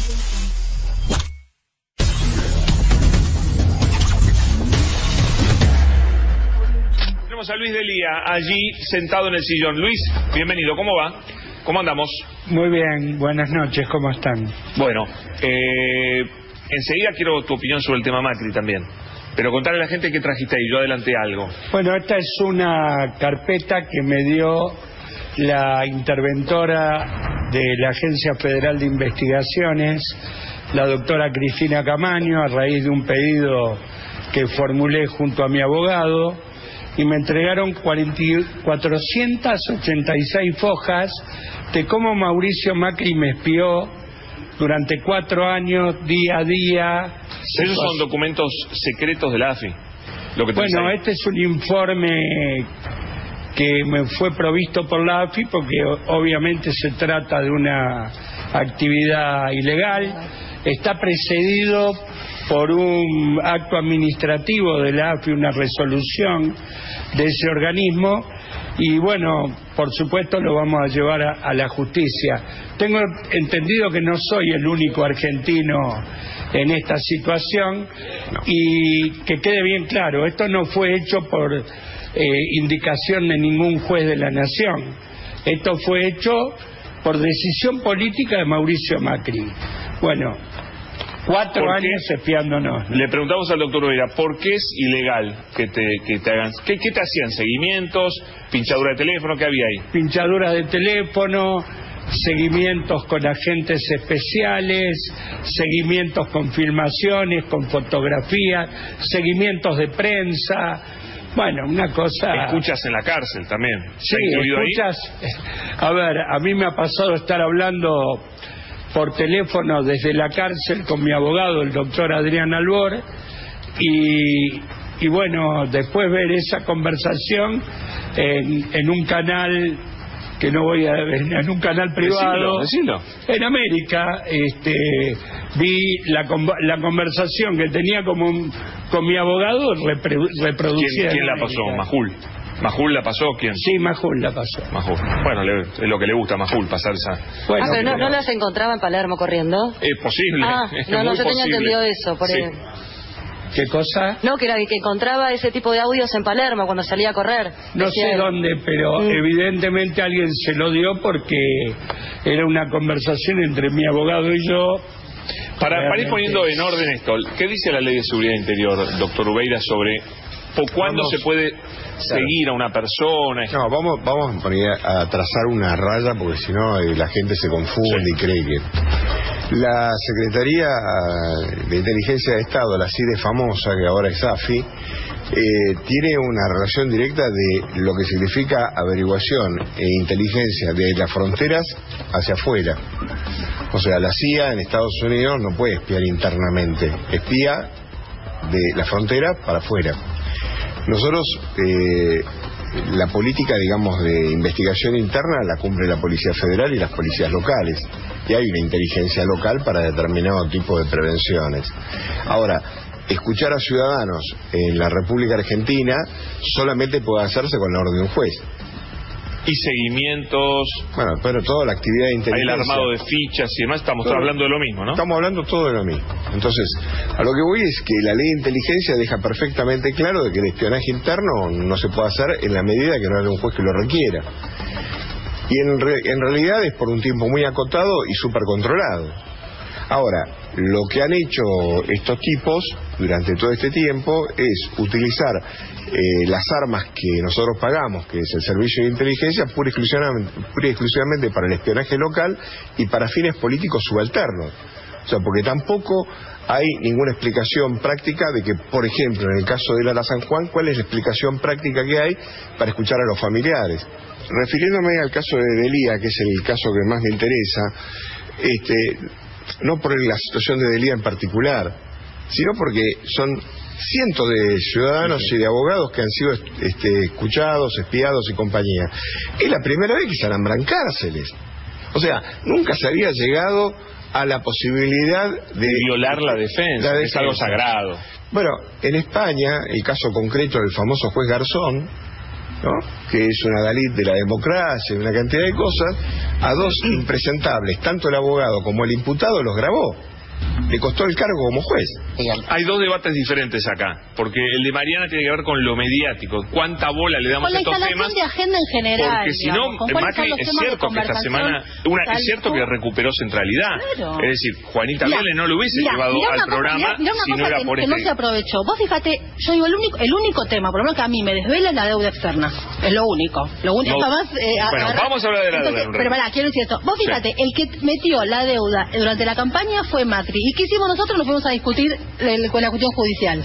Tenemos a Luis D'Elia allí sentado en el sillón. Luis, bienvenido, ¿cómo va? ¿Cómo andamos? Muy bien, buenas noches, ¿cómo están? Bueno, enseguida quiero tu opinión sobre el tema Macri también. Pero contarle a la gente qué trajiste ahí, yo adelanté algo. Bueno, esta es una carpeta que me dio la interventora de la Agencia Federal de Investigaciones, la doctora Cristina Camaño, a raíz de un pedido que formulé junto a mi abogado, y me entregaron 486 fojas de cómo Mauricio Macri me espió durante 4 años, día a día. Esos son documentos secretos de la AFI. Bueno, este es un informe que me fue provisto por la AFI porque obviamente se trata de una actividad ilegal. Está precedido por un acto administrativo de la AFI, una resolución de ese organismo, y bueno, por supuesto lo vamos a llevar a la justicia. Tengo entendido que no soy el único argentino en esta situación, y que quede bien claro, esto no fue hecho por indicación de ningún juez de la nación, esto fue hecho por decisión política de Mauricio Macri. Bueno, 4 años espiándonos, ¿no? Le preguntamos al doctor Vera, ¿por qué es ilegal que te hagan? ¿Qué te hacían? ¿Seguimientos? ¿Pinchadura de teléfono? ¿Qué había ahí? Pinchadura de teléfono, seguimientos con agentes especiales, seguimientos con filmaciones, con fotografías, seguimientos de prensa. Bueno, una cosa... Escuchas en la cárcel también. Sí, escuchas... Ahí? A ver, a mí me ha pasado estar hablando por teléfono desde la cárcel con mi abogado, el doctor Adrián Albor, y bueno, después ver esa conversación en un canal que no voy a ver, en un canal privado. Decilo. En América, vi la conversación que tenía con mi abogado reproducida. ¿Quién la pasó? ¿Majul? ¿Majul la pasó? ¿Quién? Sí, Majul la pasó. Majul. Bueno, es lo que le gusta a Majul, pasar esa... Bueno, pero ¿no las encontraba en Palermo corriendo? Es posible. No, yo tenía entendido eso. Por ahí. ¿Qué cosa? No, que encontraba ese tipo de audios en Palermo cuando salía a correr. No sé dónde, pero evidentemente alguien se lo dio porque era una conversación entre mi abogado y yo. Para ir poniendo en orden esto, ¿qué dice la Ley de Seguridad Interior, doctor Ubeira, sobre cuándo se puede seguir a una persona? No, vamos a trazar una raya porque si no la gente se confunde y cree que... La Secretaría de Inteligencia de Estado, la CIDE famosa, que ahora es AFI, tiene una relación directa de lo que significa averiguación e inteligencia de las fronteras hacia afuera. O sea, la CIA en Estados Unidos no puede espiar internamente, espía de la frontera para afuera. Nosotros, la política, digamos, de investigación interna la cumple la Policía Federal y las policías locales. Y hay una inteligencia local para determinado tipo de prevenciones. Ahora, escuchar a ciudadanos en la República Argentina solamente puede hacerse con la orden de un juez. Y seguimientos... Bueno, pero toda la actividad de inteligencia... Hay el armado de fichas y demás, estamos hablando de lo mismo, ¿no? Estamos hablando todo de lo mismo. Entonces, a lo que voy es que la ley de inteligencia deja perfectamente claro de que el espionaje interno no se puede hacer en la medida que no haya un juez que lo requiera. Y en realidad es por un tiempo muy acotado y súper controlado. Ahora, lo que han hecho estos tipos durante todo este tiempo es utilizar las armas que nosotros pagamos, que es el servicio de inteligencia, pura y exclusivamente para el espionaje local y para fines políticos subalternos. O sea, porque tampoco hay ninguna explicación práctica de que, por ejemplo, en el caso del Ala San Juan, ¿cuál es la explicación práctica que hay para escuchar a los familiares? Refiriéndome al caso de D'Elia, que es el caso que más me interesa, no por la situación de D'Elia en particular, sino porque son cientos de ciudadanos y de abogados que han sido escuchados, espiados y compañía. Es la primera vez que se alambran cárceles. O sea, nunca se había llegado a la posibilidad de violar la defensa, es algo sagrado. Bueno, en España, el caso concreto del famoso juez Garzón, ¿no? Que es una Dalit de la democracia, una cantidad de cosas, a dos impresentables, tanto el abogado como el imputado los grabó. Le costó el cargo como juez. Hay dos debates diferentes acá, porque el de Mariana tiene que ver con lo mediático, cuánta bola le damos a estos temas. Con la instalación de agenda en general. Porque si no, Macri es cierto que esta semana, es cierto que recuperó centralidad. Claro. Es decir, Juanita Viale no lo hubiese llevado al programa si no era por que no se aprovechó. Vos fíjate, yo digo, el único tema, por lo menos que a mí me desvela, es la deuda externa. Es lo único. Lo único no, más, bueno, vamos a hablar de la deuda. Pero pará, quiero decir esto. Vos fíjate, el que metió la deuda durante la campaña fue Macri. ¿Y qué hicimos nosotros? Nos fuimos a discutir con la cuestión judicial.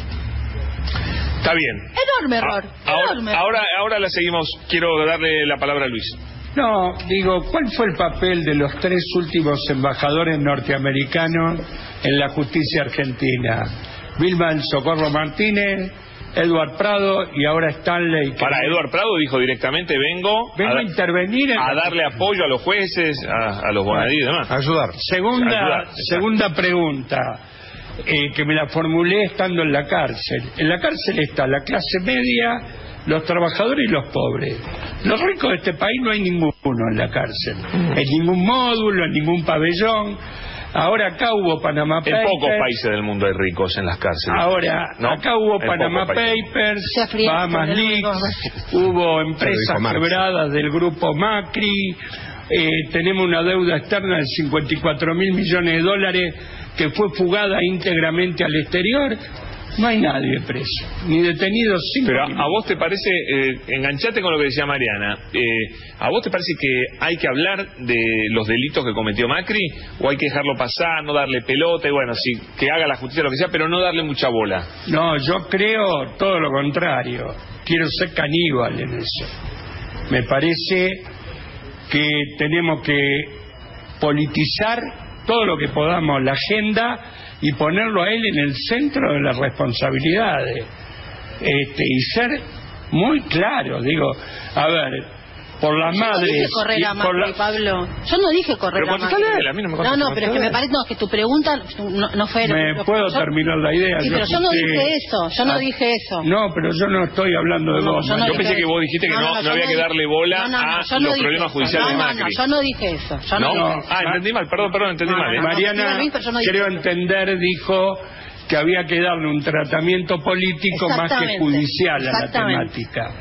Está bien. Enorme error. Ahora la seguimos. Quiero darle la palabra a Luis. No, digo, ¿cuál fue el papel de los 3 últimos embajadores norteamericanos en la justicia argentina? Vilma del Socorro Martínez, Edward Prado y ahora Stanley. Para Edward Prado dijo directamente, vengo a intervenir a darle apoyo a los jueces, a los Bonadí y demás. A ayudar. Segunda pregunta, que me la formulé estando en la cárcel. En la cárcel está la clase media, los trabajadores y los pobres. Los ricos de este país no hay ninguno en la cárcel. En ningún módulo, en ningún pabellón. Ahora acá hubo Panama Papers. En pocos países del mundo hay ricos en las cárceles. Ahora, ¿no? Acá hubo Panama Papers, Bahamas Leaks, hubo empresas quebradas del grupo Macri, tenemos una deuda externa de 54.000 millones de dólares que fue fugada íntegramente al exterior. No hay nadie preso, ni detenido. Pero a vos te parece, enganchate con lo que decía Mariana, ¿a vos te parece que hay que hablar de los delitos que cometió Macri? ¿O hay que dejarlo pasar, no darle pelota y bueno, sí, que haga la justicia lo que sea, pero no darle mucha bola? No, yo creo todo lo contrario. Quiero ser caníbal en eso. Me parece que tenemos que politizar todo lo que podamos la agenda y ponerlo a él en el centro de las responsabilidades, y ser muy claro. Digo, a ver, por las madres. Yo no dije correr a Macri, Pablo. Yo no dije correr a Macri. No, pero es que me parece, no, es que tu pregunta no fue. ¿Me puedo terminar la idea? Sí, pero yo no dije eso. Yo no dije eso. No, pero yo no estoy hablando de vos. Yo pensé que vos dijiste que no había que darle bola a los problemas judiciales de Macri. No, yo no dije eso. Entendí mal, perdón, entendí mal. Mariana, creo entender, dijo que había que darle un tratamiento político más que judicial a la temática.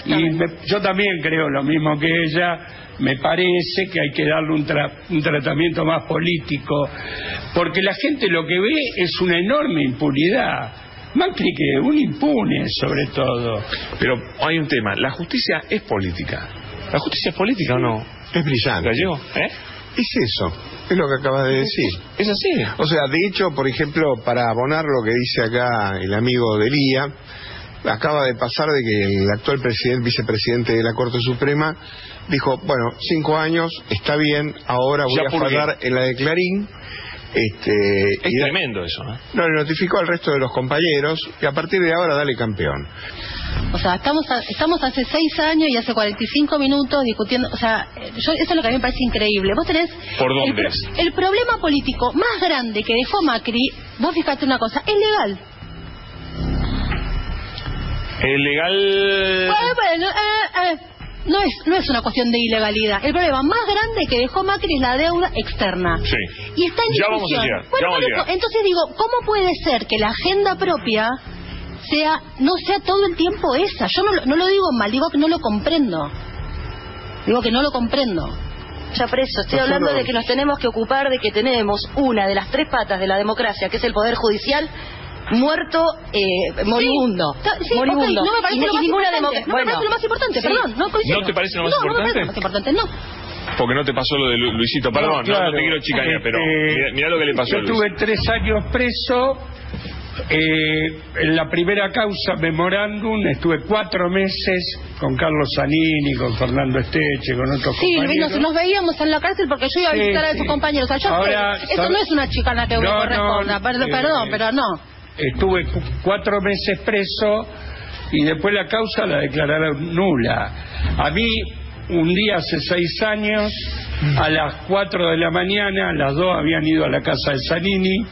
Y yo también creo lo mismo que ella. Me parece que hay que darle un tratamiento más político, porque la gente lo que ve es una enorme impunidad. Macri que un impune sobre todo. Pero hay un tema, la justicia es política. ¿La justicia es política o no? Es brillante. ¿Gallego? Es eso, es lo que acabas de decir. Es así. O sea, de hecho, por ejemplo, para abonar lo que dice acá el amigo de Lía, acaba de pasar de que el actual vicepresidente de la Corte Suprema dijo, bueno, 5 años, está bien, ahora voy a fallar en la de Clarín. Es tremendo eso, ¿eh? No, le notificó al resto de los compañeros y a partir de ahora dale campeón. O sea, estamos hace 6 años y hace 45 minutos discutiendo. O sea, eso es lo que a mí me parece increíble. Vos tenés ¿por dónde? El problema político más grande que dejó Macri. Vos fijate una cosa, es legal. ¿Es legal? No es una cuestión de ilegalidad. El problema más grande que dejó Macri es la deuda externa. Sí. Y está en discusión. Ya vamos a llegar. Entonces digo, ¿cómo puede ser que la agenda propia no sea todo el tiempo esa? Yo no lo digo mal, digo que no lo comprendo. Digo que no lo comprendo. Ya preso, estoy hablando de que nos tenemos que ocupar de que tenemos una de las 3 patas de la democracia, que es el Poder Judicial, muerto, moribundo. Sí, moribundo. Okay, no me parece lo más importante. No me parece lo más importante, sí. Perdón. ¿No te parece lo más importante? No me parece lo más importante, no. Porque no te pasó lo de Luisito, perdón, no te quiero chicanear, pero mirá lo que le pasó a Luis. Yo estuve 3 años preso, en la primera causa memorándum, estuve 4 meses con Carlos Zanini, con Fernando Esteche, con otros compañeros. Sí, nos veíamos en la cárcel porque yo iba a visitar a esos compañeros. O sea, esto no es una chicana que me corresponda, perdón, pero no. Estuve 4 meses preso y después la causa la declararon nula. A mí, un día hace 6 años, a las 4 de la mañana, las 2 habían ido a la casa de Zanini.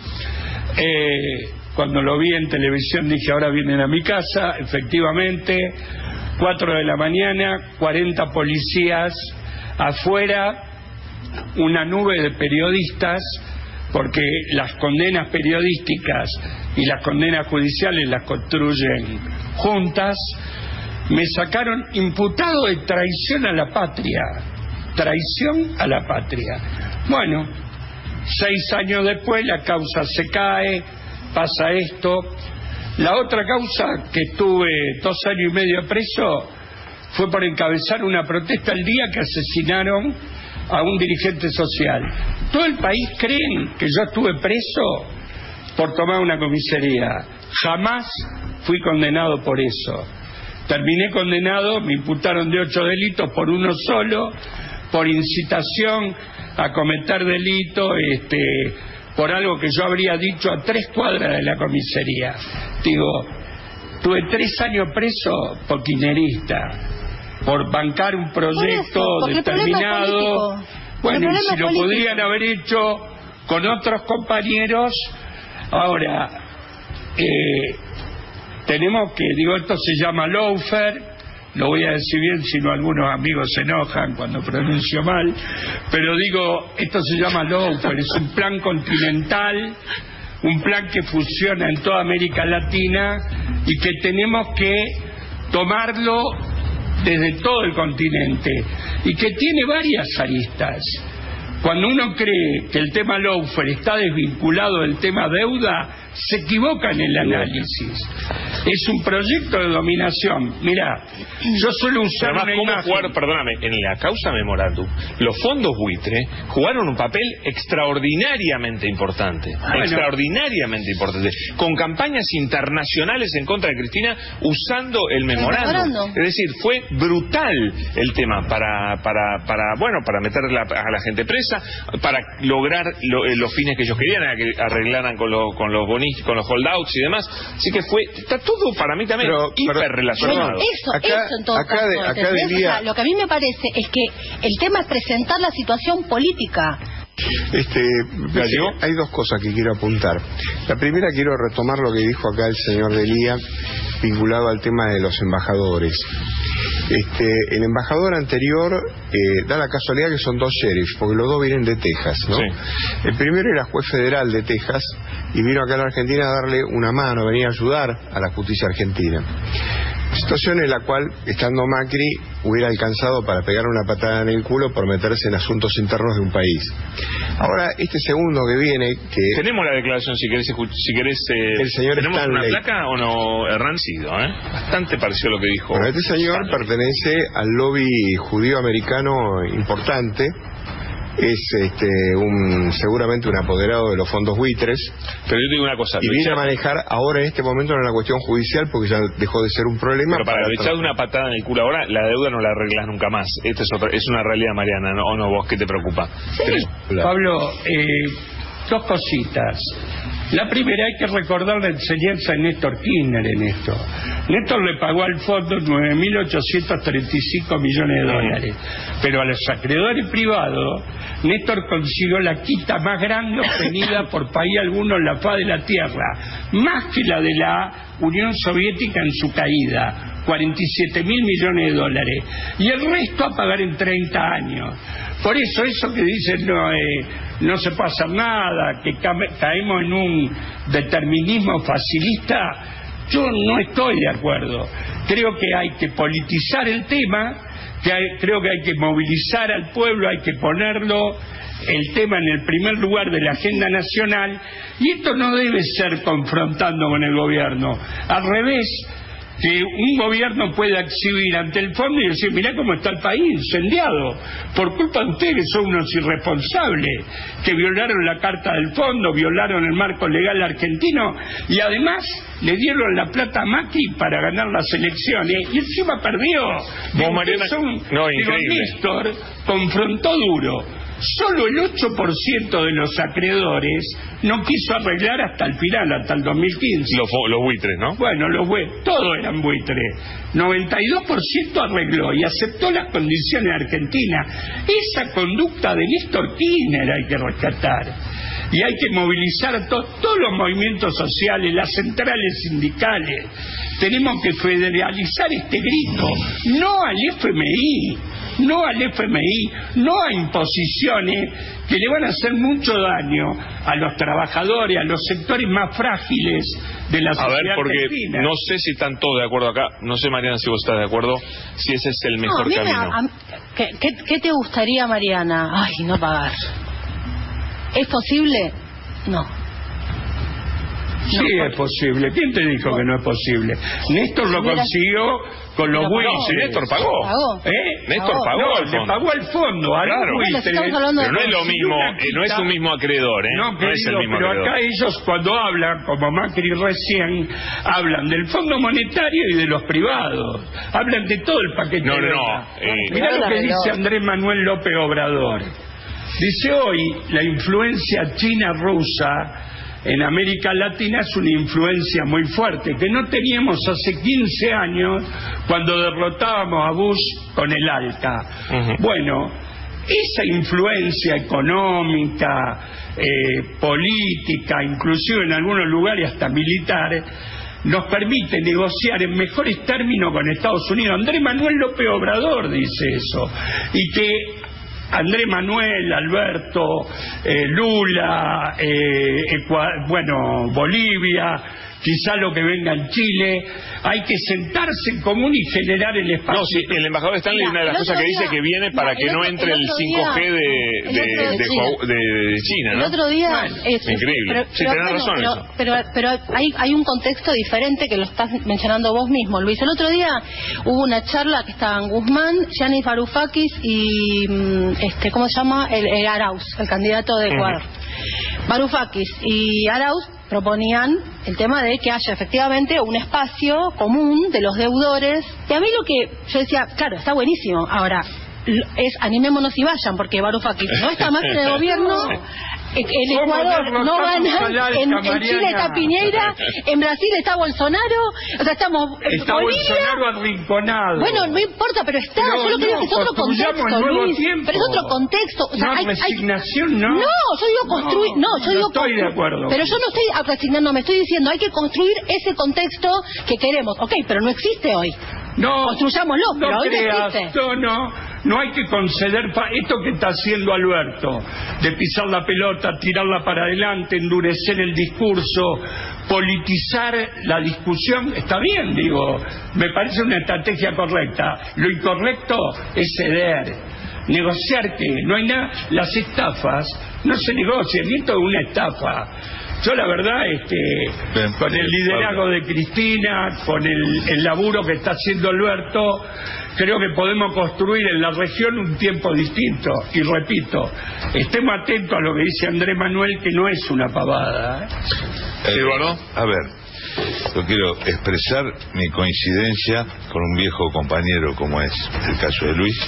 Cuando lo vi en televisión dije, ahora vienen a mi casa. Efectivamente, 4 de la mañana, 40 policías afuera, una nube de periodistas, porque las condenas periodísticas y las condenas judiciales las construyen juntas. Me sacaron imputado de traición a la patria. Traición a la patria. Bueno, 6 años después la causa se cae, pasa esto. La otra causa, que estuve 2 años y medio preso, fue por encabezar una protesta el día que asesinaron a un dirigente social. Todo el país creen que yo estuve preso por tomar una comisaría. Jamás fui condenado por eso. Terminé condenado, me imputaron de 8 delitos por uno solo, por incitación a cometer delito, por algo que yo habría dicho a 3 cuadras de la comisaría. Digo, tuve 3 años preso por kirchnerista, por bancar un proyecto determinado. Bueno, y si lo podrían haber hecho con otros compañeros. Ahora, tenemos que, digo, esto se llama lawfare, lo voy a decir bien, si no algunos amigos se enojan cuando pronuncio mal, pero digo, esto se llama lawfare, es un plan continental, un plan que funciona en toda América Latina y que tenemos que tomarlo desde todo el continente y que tiene varias aristas. Cuando uno cree que el tema lawfare está desvinculado del tema deuda, se equivoca en el análisis. Es un proyecto de dominación. Mirá, yo suelo usar además, una ¿cómo imagen? jugar, perdóname, en la causa Memorándum, los fondos buitre jugaron un papel extraordinariamente importante, extraordinariamente importante, con campañas internacionales en contra de Cristina usando el memorándum. Es decir, fue brutal el tema para meter a la gente presa, para lograr los fines que ellos querían, a que arreglaran con los bonis, con los holdouts y demás. Así que está todo para mí también hiperrelacionado. Eso en todo caso. Lo que a mí me parece es que el tema es presentar la situación política. Hay 2 cosas que quiero apuntar. La primera, quiero retomar lo que dijo acá el señor Delía vinculado al tema de los embajadores. El embajador anterior, da la casualidad que son 2 sheriffs, porque los 2 vienen de Texas, ¿no? Sí. El primero era juez federal de Texas y vino acá a la Argentina a darle una mano, venía a ayudar a la justicia argentina. Situación en la cual, estando Macri, hubiera alcanzado para pegar una patada en el culo por meterse en asuntos internos de un país. Ahora, este segundo que viene, que... Tenemos la declaración, si querés el señor ¿tenemos Stanley. Una placa o no, Rancido, Bastante pareció lo que dijo. Bueno, este señor pertenece al lobby judío-americano importante. Es seguramente un apoderado de los fondos buitres. Pero yo te digo una cosa. Y viene a manejar ahora en este momento en la cuestión judicial porque ya dejó de ser un problema. Pero para echar una patada en el culo ahora, la deuda no la arreglas nunca más. Esta es una realidad, Mariana, ¿no? ¿O no? ¿Vos qué te preocupa? Sí. Pablo, 2 cositas. La primera, hay que recordar la enseñanza de Néstor Kirchner en esto. Néstor le pagó al fondo 9.835 millones de dólares, pero a los acreedores privados, Néstor consiguió la quita más grande obtenida por país alguno en la faz de la tierra, más que la de la Unión Soviética en su caída, 47.000 millones de dólares, y el resto a pagar en 30 años. Por eso que dicen no se puede hacer nada, que caemos en un determinismo facilista, yo no estoy de acuerdo. Creo que hay que politizar el tema, creo que hay que movilizar al pueblo, hay que ponerlo el tema en el primer lugar de la agenda nacional, y esto no debe ser confrontando con el gobierno. Al revés, que un gobierno pueda exhibir ante el fondo y decir, mirá cómo está el país incendiado, por culpa de ustedes que son unos irresponsables, que violaron la carta del fondo, violaron el marco legal argentino, y además le dieron la plata a Macri para ganar las elecciones, y encima perdió. Mariana, increíble. Néstor confrontó duro. Solo el 8% de los acreedores no quiso arreglar hasta el final, hasta el 2015. Los buitres, ¿no? Bueno, todos eran buitres. 92% arregló y aceptó las condiciones argentinas. Esa conducta de Néstor Kirchner hay que rescatar. Y hay que movilizar a todos los movimientos sociales, las centrales sindicales. Tenemos que federalizar este grito, no al FMI, no al FMI, no a imposiciones que le van a hacer mucho daño a los trabajadores, a los sectores más frágiles de la sociedad. A ver, porque argentina. no sé si están todos de acuerdo acá, no sé, Mariana, si vos estás de acuerdo, si ese es el mejor camino. ¿Qué te gustaría, Mariana? Ay, no pagar. ¿Es posible? No. Sí, es posible. ¿Quién te dijo que no es posible? Néstor lo consiguió con los buitres. Sí, Néstor pagó. Néstor pagó. No, le pagó al fondo, claro. Pero no es lo mismo, no es un mismo acreedor, No, no es el mismo pero acreedor. acá ellos cuando hablan, como Macri recién, hablan del Fondo Monetario y de los privados. Hablan de todo el paquete. No. Mirá lo que dice Andrés Manuel López Obrador. Dice: hoy la influencia china-rusa en América Latina es una influencia muy fuerte, que no teníamos hace 15 años cuando derrotábamos a Bush con el ALCA. Bueno, esa influencia económica, política, inclusive en algunos lugares hasta militar, nos permite negociar en mejores términos con Estados Unidos. Andrés Manuel López Obrador dice eso. Y que Andrés Manuel, Alberto, Lula, Bolivia, quizá lo que venga en Chile, hay que sentarse en común y generar el espacio. No, sí, el embajador Stanley, una de las cosas que dice que viene para que no entre el 5G de China, ¿no? El otro día... Increíble. Sí, tenés razón eso. Pero hay un contexto diferente que lo estás mencionando vos mismo, Luis. El otro día hubo una charla que estaban Guzmán, Giannis Varoufakis y... ¿cómo se llama? El Arauz, el candidato de Ecuador. Varoufakis y Arauz proponían el tema de que haya efectivamente un espacio común de los deudores. Y a mí lo que yo decía, claro, está buenísimo. Ahora, animémonos y vayan, porque Varoufakis no está más en el gobierno. El Ecuador no gana, en Chile está Piñera, en Brasil está Bolsonaro, o sea, estamos... Está Bolsonaro arrinconado. Bueno, no importa, pero está, yo lo que digo es que es otro contexto, Luis, pero es otro contexto. O sea, resignación, ¿no? No, yo digo construir, yo digo... estoy de acuerdo. Pero yo no estoy resignando, me estoy diciendo, hay que construir ese contexto que queremos. Ok, pero no existe hoy. No, construyámoslo, pero hoy no existe. No hay que conceder esto que está haciendo Alberto, de pisar la pelota, tirarla para adelante, endurecer el discurso, politizar la discusión. Está bien, digo, me parece una estrategia correcta. Lo incorrecto es ceder, negociar, que no hay nada. Las estafas no se negocian, y esto es una estafa. Yo la verdad, con el liderazgo de Cristina, con el laburo que está haciendo Alberto, creo que podemos construir en la región un tiempo distinto. Y repito, estemos atentos a lo que dice Andrés Manuel, que no es una pavada. Eduardo, a ver, yo quiero expresar mi coincidencia con un viejo compañero como es el caso de Luis.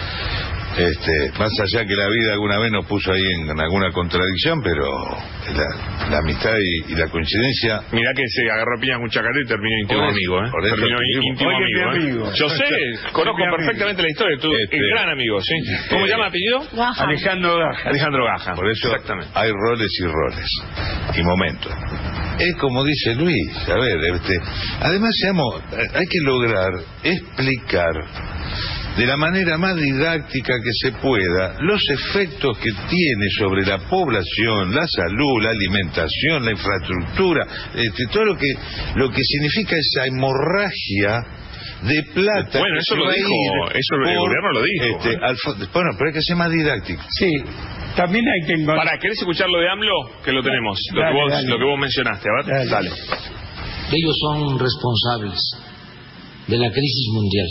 Más allá que la vida alguna vez nos puso ahí en alguna contradicción, pero la amistad y la coincidencia... Mirá que se agarró piña con Chacaré y terminó íntimo amigo, terminó íntimo amigo. Yo sé, conozco perfectamente la historia, tú eres gran amigo, ¿sí? ¿Cómo se llama apellido? Alejandro Gaja. Alejandro Gaja. Por eso hay roles y roles, y momentos. Es como dice Luis, a ver, además hay que lograr explicar de la manera más didáctica que se pueda los efectos que tiene sobre la población, la salud, la alimentación, la infraestructura, todo lo que significa esa hemorragia de plata. Bueno, eso lo dijo, el gobierno lo dijo. Bueno, pero hay que ser más didáctico. Sí, también hay que... ¿querés escuchar lo de AMLO? Que lo tenemos, lo que vos mencionaste, a ver, dale. Ellos son responsables de la crisis mundial.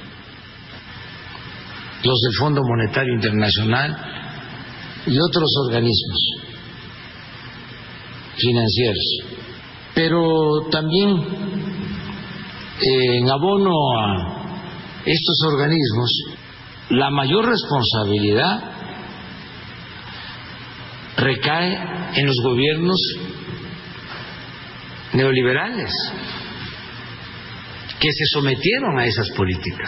Los del Fondo Monetario Internacional y otros organismos financieros. Pero también en abono a estos organismos, la mayor responsabilidad recae en los gobiernos neoliberales que se sometieron a esas políticas.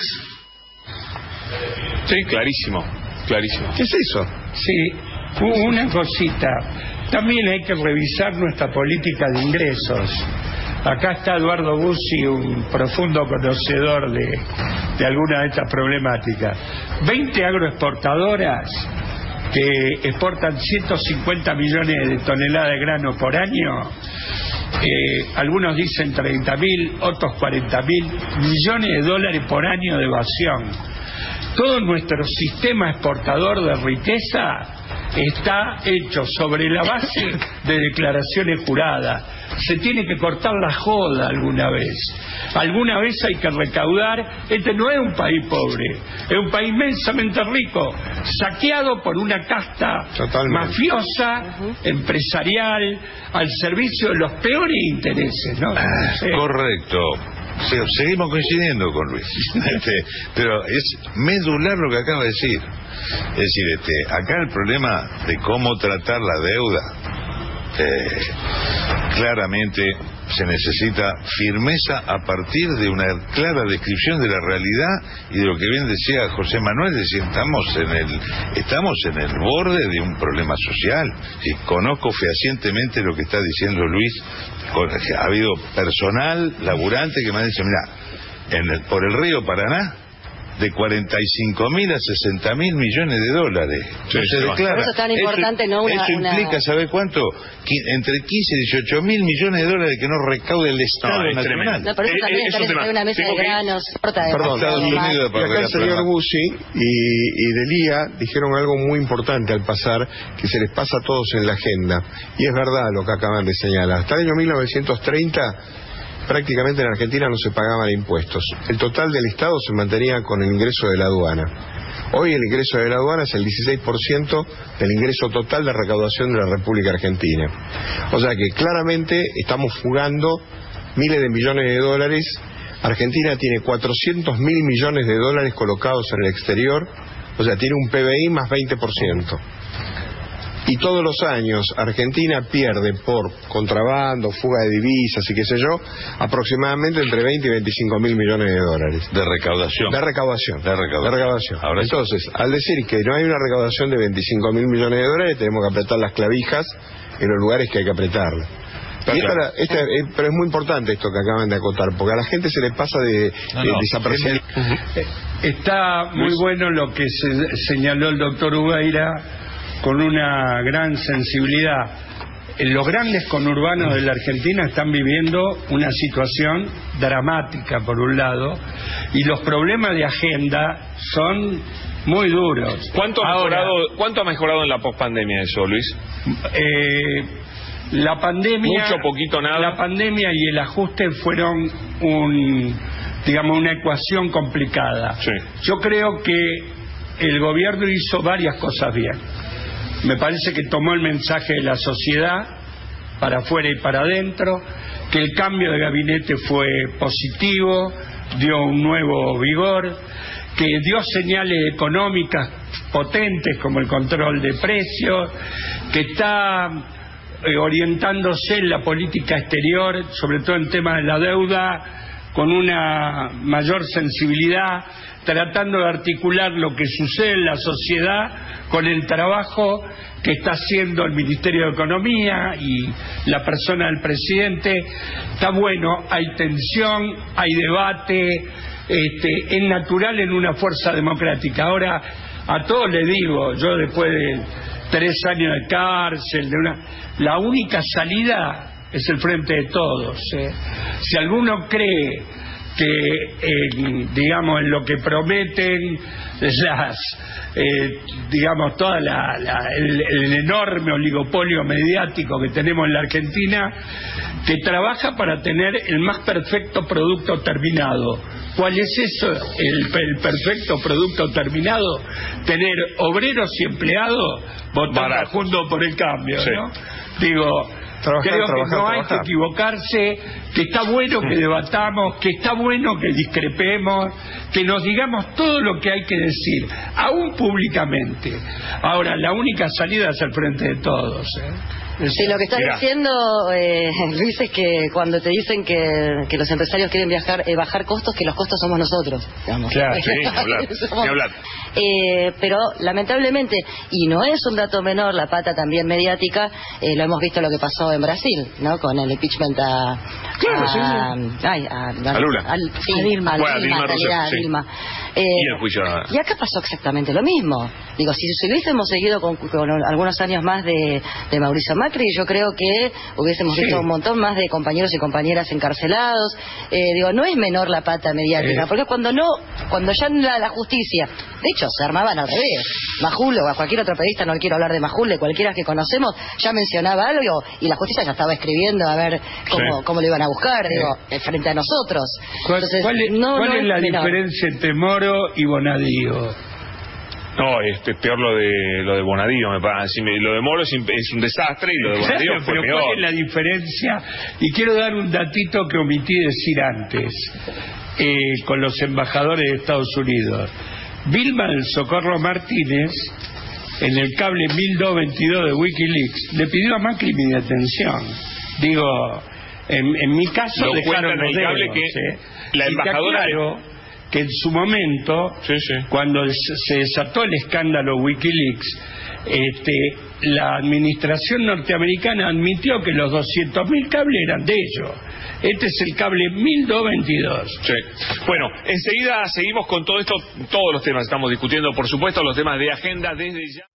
Sí, clarísimo. ¿Qué es eso? Sí, una cosita. También hay que revisar nuestra política de ingresos. Acá está Eduardo Bussi, un profundo conocedor de alguna de estas problemáticas. 20 agroexportadoras que exportan 150 millones de toneladas de grano por año, algunos dicen 30.000, otros 40.000 millones de dólares por año de evasión. Todo nuestro sistema exportador de riqueza está hecho sobre la base de declaraciones juradas. Se tiene que cortar la joda alguna vez. Alguna vez hay que recaudar. Este no es un país pobre, es un país inmensamente rico, saqueado por una casta mafiosa, empresarial, al servicio de los peores intereses, ¿no? Correcto. Seguimos coincidiendo con Luis, pero es medular lo que acaba de decir. Es decir, acá el problema de cómo tratar la deuda, claramente se necesita firmeza a partir de una clara descripción de la realidad y de lo que bien decía José Manuel, es decir, estamos en el borde de un problema social. Y conozco fehacientemente lo que está diciendo Luis. Ha habido personal laburante que me ha dicho, mira, por el río Paraná, de 45.000 a 60.000 millones de dólares. Sí, se declara. Por eso es tan importante, ¿no? Eso implica, ¿sabe cuánto? Entre 15 y 18.000 millones de dólares que no recaude el Estado nacional. No, por eso también hay una mesa de granos. Perdón, y acá el señor Bussi y Delía dijeron algo muy importante al pasar, que se les pasa a todos en la agenda. Y es verdad lo que acaban de señalar. Hasta el año 1930... prácticamente en Argentina no se pagaban impuestos. El total del Estado se mantenía con el ingreso de la aduana. Hoy el ingreso de la aduana es el 16% del ingreso total de recaudación de la República Argentina. O sea que claramente estamos fugando miles de millones de dólares. Argentina tiene 400.000 millones de dólares colocados en el exterior, o sea, tiene un PBI más 20%. Y todos los años Argentina pierde por contrabando, fuga de divisas y qué sé yo, aproximadamente entre 20 y 25.000 millones de dólares. De recaudación. De recaudación. Ahora entonces, al decir que no hay una recaudación de 25.000 millones de dólares, tenemos que apretar las clavijas en los lugares que hay que apretarlas. Pero es muy importante esto que acaban de acotar, porque a la gente se les pasa de desapercibido. Está muy bueno lo que señaló el doctor Ubeira, con una gran sensibilidad. Los grandes conurbanos de la Argentina están viviendo una situación dramática, por un lado, y los problemas de agenda son muy duros. ¿Cuánto ha mejorado en la pospandemia eso, Luis? La pandemia... Mucho, poquito, nada. La pandemia y el ajuste fueron una ecuación complicada. Sí. Yo creo que el gobierno hizo varias cosas bien. Me parece que tomó el mensaje de la sociedad para afuera y para adentro, que el cambio de gabinete fue positivo, dio un nuevo vigor, que dio señales económicas potentes como el control de precios, que está orientándose en la política exterior, sobre todo en temas de la deuda, con una mayor sensibilidad, tratando de articular lo que sucede en la sociedad con el trabajo que está haciendo el Ministerio de Economía y la persona del presidente. Está bueno, hay tensión, hay debate, es natural en una fuerza democrática. Ahora, a todos les digo, yo después de 3 años de cárcel, la única salida es el Frente de Todos. Si alguno cree que, en lo que prometen toda el enorme oligopolio mediático que tenemos en la Argentina, que trabaja para tener el más perfecto producto terminado. ¿Cuál es eso? El perfecto producto terminado: tener obreros y empleados votando juntos por el cambio, sí. ¿no? Creo que no hay que equivocarse, que está bueno que debatamos, que está bueno que discrepemos, que nos digamos todo lo que hay que decir, aún públicamente. Ahora, la única salida es el Frente de Todos. Sí, lo que estás diciendo, Luis, es que cuando te dicen que los empresarios quieren bajar costos, que los costos somos nosotros, digamos. Claro, sí, ni hablar. Pero lamentablemente, y no es un dato menor, la pata también mediática, lo hemos visto lo que pasó en Brasil, ¿no? Con el impeachment a Lula. A Dilma. Dilma. Y el juicio. Y acá pasó exactamente lo mismo. Digo, si hubiésemos seguido con algunos años más de Mauricio Macri, yo creo que hubiésemos visto un montón más de compañeros y compañeras encarcelados. Digo, no es menor la pata mediática, porque cuando ya la justicia, de hecho, se armaban al revés. Majul o a cualquier otro periodista, no quiero hablar de Majul, de cualquiera que conocemos, ya mencionaba algo y la justicia ya estaba escribiendo a ver cómo lo iban a buscar, digo, frente a nosotros. Entonces, ¿Cuál es la diferencia entre Moro y Bonadío? No, es peor lo de Bonadío, me parece. Lo de Moro es un desastre y lo de Bonadío fue peor. ¿Cuál es la diferencia? Y quiero dar un datito que omití decir antes, con los embajadores de Estados Unidos. Vilma del Socorro Martínez, en el cable 1222 de Wikileaks, le pidió a Macri mi detención. Digo, en mi caso dejaron los dedos, la embajadora que en su momento, cuando se desató el escándalo Wikileaks, la administración norteamericana admitió que los 200.000 cables eran de ellos. Este es el cable 1222. Sí. Bueno, enseguida seguimos con todo esto, todos los temas estamos discutiendo, por supuesto, los temas de agenda desde ya.